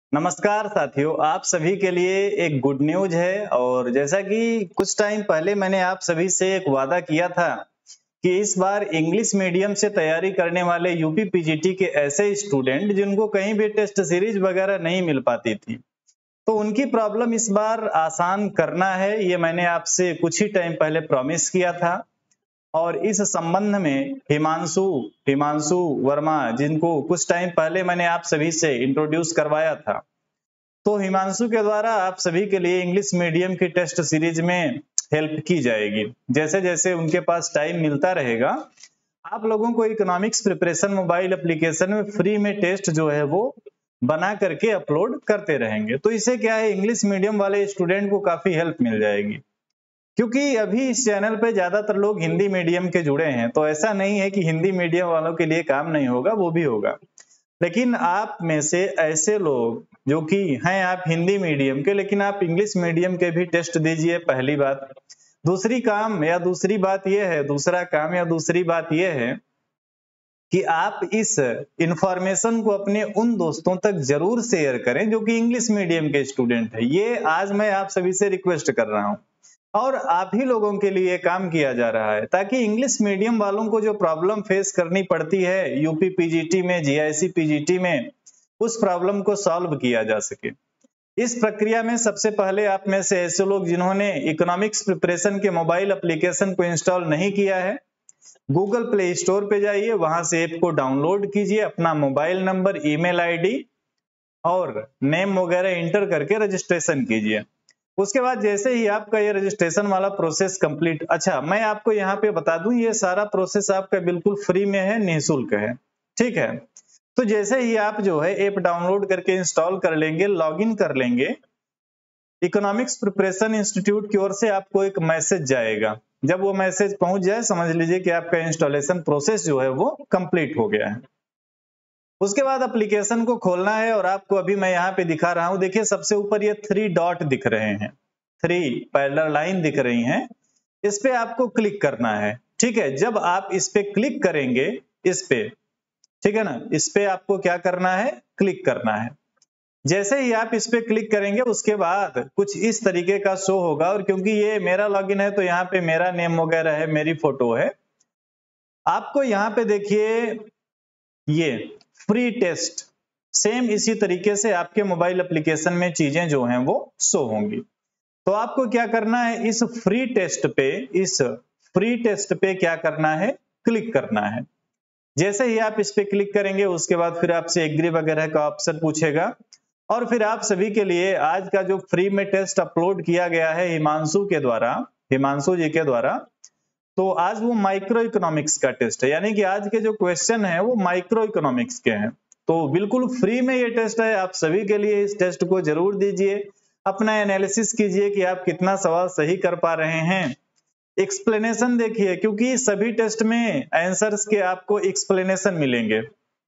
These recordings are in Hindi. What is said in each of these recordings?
नमस्कार साथियों, आप सभी के लिए एक गुड न्यूज है। और जैसा कि कुछ टाइम पहले मैंने आप सभी से एक वादा किया था कि इस बार इंग्लिश मीडियम से तैयारी करने वाले यूपी पीजीटी के ऐसे स्टूडेंट जिनको कहीं भी टेस्ट सीरीज वगैरह नहीं मिल पाती थी, तो उनकी प्रॉब्लम इस बार आसान करना है। ये मैंने आपसे कुछ ही टाइम पहले प्रॉमिस किया था। और इस संबंध में हिमांशु हिमांशु वर्मा, जिनको कुछ टाइम पहले मैंने आप सभी से इंट्रोड्यूस करवाया था, तो हिमांशु के द्वारा आप सभी के लिए इंग्लिश मीडियम की टेस्ट सीरीज में हेल्प की जाएगी। जैसे जैसे उनके पास टाइम मिलता रहेगा, आप लोगों को इकोनॉमिक्स प्रिपरेशन मोबाइल एप्लीकेशन में फ्री में टेस्ट जो है वो बना करके अपलोड करते रहेंगे। तो इससे क्या है, इंग्लिश मीडियम वाले स्टूडेंट को काफी हेल्प मिल जाएगी। क्योंकि अभी इस चैनल पे ज्यादातर लोग हिंदी मीडियम के जुड़े हैं, तो ऐसा नहीं है कि हिंदी मीडियम वालों के लिए काम नहीं होगा, वो भी होगा। लेकिन आप में से ऐसे लोग जो कि हैं आप हिंदी मीडियम के, लेकिन आप इंग्लिश मीडियम के भी टेस्ट दीजिए, पहली बात। दूसरा काम या दूसरी बात यह है कि आप इस इंफॉर्मेशन को अपने उन दोस्तों तक जरूर शेयर करें जो कि इंग्लिश मीडियम के स्टूडेंट है। ये आज मैं आप सभी से रिक्वेस्ट कर रहा हूं और आप ही लोगों के लिए काम किया जा रहा है, ताकि इंग्लिश मीडियम वालों को जो प्रॉब्लम फेस करनी पड़ती है यूपी पीजीटी में, जीआईसी पीजीटी में, उस प्रॉब्लम को सॉल्व किया जा सके। इस प्रक्रिया में सबसे पहले आप में से ऐसे लोग जिन्होंने इकोनॉमिक्स प्रिपरेशन के मोबाइल एप्लीकेशन को इंस्टॉल नहीं किया है, गूगल प्ले स्टोर पे जाइए, वहां से ऐप को डाउनलोड कीजिए, अपना मोबाइल नंबर, ईमेल आईडी और नेम वगैरह इंटर करके रजिस्ट्रेशन कीजिए। उसके बाद जैसे ही आपका ये रजिस्ट्रेशन वाला प्रोसेस कंप्लीट, अच्छा मैं आपको यहाँ पे बता दूं, ये सारा प्रोसेस आपका बिल्कुल फ्री में है, निःशुल्क है, ठीक है। तो जैसे ही आप जो है ऐप डाउनलोड करके इंस्टॉल कर लेंगे, लॉगिन कर लेंगे, इकोनॉमिक्स प्रिपरेशन इंस्टीट्यूट की ओर से आपको एक मैसेज जाएगा। जब वो मैसेज पहुंच जाए, समझ लीजिए कि आपका इंस्टॉलेशन प्रोसेस जो है वो कंप्लीट हो गया है। उसके बाद एप्लीकेशन को खोलना है और आपको अभी मैं यहाँ पे दिखा रहा हूं, देखिए सबसे ऊपर ये 3 डॉट दिख रहे हैं, 3 पैरेलल लाइन दिख रही हैं, इस पे आपको क्लिक करना है, ठीक है। जब आप इस पे क्लिक करेंगे, इस पे, ठीक है ना, इस पे आपको क्या करना है, क्लिक करना है। जैसे ही आप इस पे क्लिक करेंगे, उसके बाद कुछ इस तरीके का शो होगा। और क्योंकि ये मेरा लॉगिन है तो यहाँ पे मेरा नेम वगैरह है, मेरी फोटो है। आपको यहाँ पे देखिए ये फ्री टेस्ट, सेम इसी तरीके से आपके मोबाइल एप्लीकेशन में चीजें जो हैं वो शो होंगी। तो आपको क्या करना है, इस फ्री टेस्ट पे क्या करना है, क्लिक करना है। जैसे ही आप इस पे क्लिक करेंगे, उसके बाद फिर आपसे एग्री वगैरह का ऑप्शन पूछेगा और फिर आप सभी के लिए आज का जो फ्री में टेस्ट अपलोड किया गया है हिमांशु जी के द्वारा, तो आज वो माइक्रो इकोनॉमिक्स का टेस्ट है, यानी कि आज के जो क्वेश्चन है वो माइक्रो इकोनॉमिक्स के हैं। तो बिल्कुल फ्री में ये टेस्ट है, आप सभी के लिए इस टेस्ट को जरूर दीजिए, अपना एनालिसिस कीजिए कि आप कितना सवाल सही कर पा रहे हैं। एक्सप्लेनेशन देखिए, क्योंकि सभी टेस्ट में आंसर्स के आपको एक्सप्लेनेशन मिलेंगे,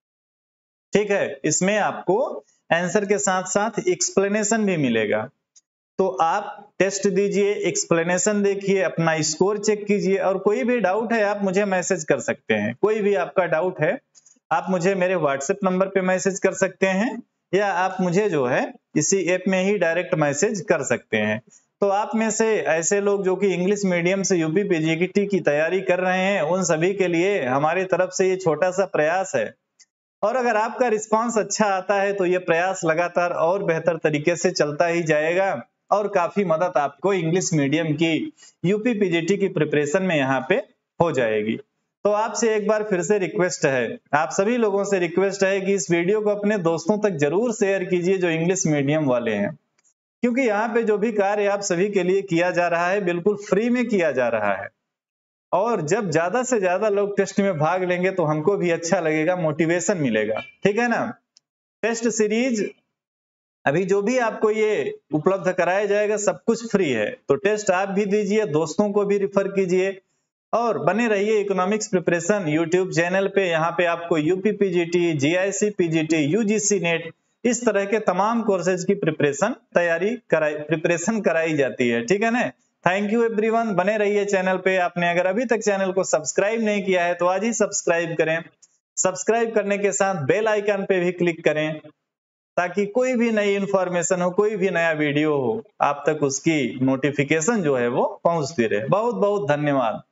ठीक है। इसमें आपको आंसर के साथ साथ एक्सप्लेनेशन भी मिलेगा। तो आप टेस्ट दीजिए, एक्सप्लेनेशन देखिए, अपना स्कोर चेक कीजिए और कोई भी डाउट है आप मुझे मैसेज कर सकते हैं। कोई भी आपका डाउट है आप मुझे मेरे व्हाट्सएप नंबर पे मैसेज कर सकते हैं, या आप मुझे जो है इसी ऐप में ही डायरेक्ट मैसेज कर सकते हैं। तो आप में से ऐसे लोग जो कि इंग्लिश मीडियम से यूपी पीजीटी की तैयारी कर रहे हैं, उन सभी के लिए हमारी तरफ से ये छोटा सा प्रयास है। और अगर आपका रिस्पांस अच्छा आता है तो ये प्रयास लगातार और बेहतर तरीके से चलता ही जाएगा और काफी मदद आपको इंग्लिश मीडियम की यूपी पीजीटी की प्रिपरेशन में यहाँ पे हो जाएगी। तो आपसे एक बार फिर से रिक्वेस्ट है, आप सभी लोगों से रिक्वेस्ट है कि इस वीडियो को अपने दोस्तों तक जरूर शेयर कीजिए जो इंग्लिश मीडियम वाले हैं, क्योंकि यहाँ पे जो भी कार्य आप सभी के लिए किया जा रहा है बिल्कुल फ्री में किया जा रहा है। और जब ज्यादा से ज्यादा लोग टेस्ट में भाग लेंगे तो हमको भी अच्छा लगेगा, मोटिवेशन मिलेगा, ठीक है ना। टेस्ट सीरीज अभी जो भी आपको ये उपलब्ध कराया जाएगा सब कुछ फ्री है, तो टेस्ट आप भी दीजिए, दोस्तों को भी रिफर कीजिए और बने रहिए इकोनॉमिक्स प्रिपरेशन यूट्यूब चैनल पे। यहाँ पे आपको UP PGT, GIC PGT, UGC NET, इस तरह के तमाम कोर्सेज की प्रिपरेशन कराई जाती है, ठीक है ना। थैंक यू एवरीवन, बने रहिए चैनल पे। आपने अगर अभी तक चैनल को सब्सक्राइब नहीं किया है तो आज ही सब्सक्राइब करें, सब्सक्राइब करने के साथ बेल आइकन पे भी क्लिक करें ताकि कोई भी नई इंफॉर्मेशन हो, कोई भी नया वीडियो हो, आप तक उसकी नोटिफिकेशन जो है वो पहुंचती रहे। बहुत बहुत धन्यवाद।